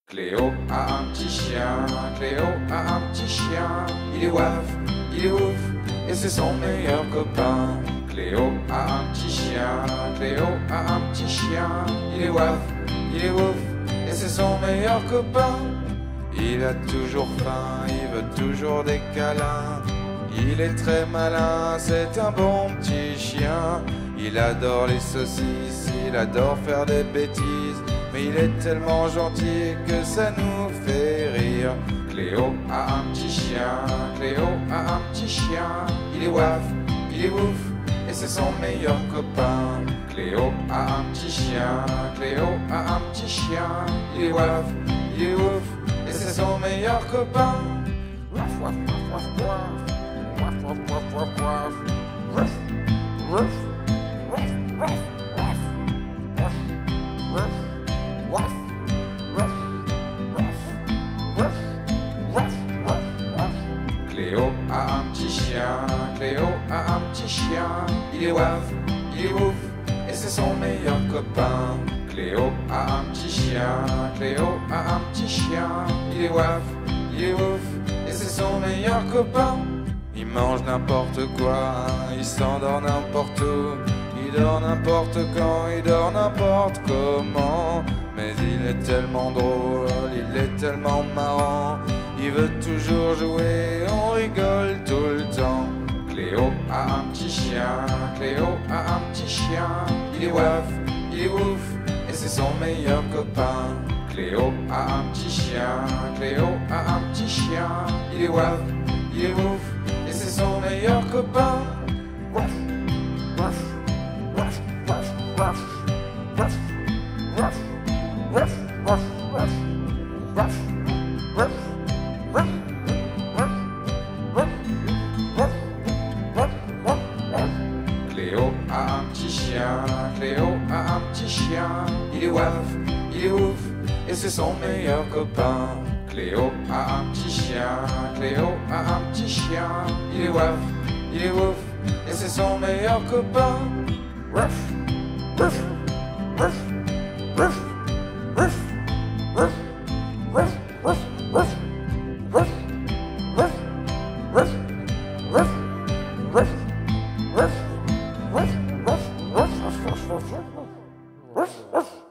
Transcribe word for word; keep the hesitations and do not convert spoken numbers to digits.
Cléo a un petit chien, Cléo a un petit chien. Il est waf, il est ouf, et c'est son meilleur copain. Cléo a un petit chien, Cléo a un petit chien. Il est waf, il est ouf, et c'est son meilleur copain. Il a toujours faim, il veut toujours des câlins. Il est très malin, c'est un bon petit chien. Il adore les saucisses, il adore faire des bêtises. Mais il est tellement gentil que ça nous fait rire. Cléo a un petit chien, Cléo a un petit chien. Il est waf, il est ouf, et c'est son meilleur copain. Cléo a un petit chien, Cléo a un petit chien. Il est waf, il est ouf, et c'est son meilleur copain. Waf, waf, waf, waf, waf, waf, waf, waf, waf, waf, waf, waf, waf, waf. Waf, waf, waf, waf, waf, waf, waf. Cléo a un petit chien, Cléo a un petit chien. Il est waf, il est ouf, et c'est son meilleur copain. Cléo a un petit chien, Cléo a un petit chien. Il est waf, il est ouf, et c'est son meilleur copain. Il mange n'importe quoi, il s'endort n'importe où. Il dort n'importe quand, il dort n'importe comment. Mais il est tellement drôle, il est tellement marrant. Il veut toujours jouer, on rigole tout le temps. Cléo a un petit chien, Cléo a un petit chien. Il est waf, il est ouf, et c'est son meilleur copain. Cléo a un petit chien, Cléo a un petit chien. Il est waf, il est ouf, et c'est son meilleur copain. Waf, waf, waf, waf, waf, waf, waf. Ruff, ruff, ruff, ruff, ruff, ruff, ruff, ruff, ruff, ruff, ruff, ruff. Cléo a un petit chien, Cléo a un petit chien. Il est waf, il est ouf, et c'est son meilleur copain. Cléo a un petit chien, Cléo a un petit chien. Il est waf, il est ouf, et c'est son meilleur copain. Ruff, ruff, ruff, ruff. Ruff, ruff, ruff, ruff, ruff, ruff, ruff, ruff, ruff, ruff, ruff, ruff, ruff, ruff, ruff, ruff, ruff, ruff.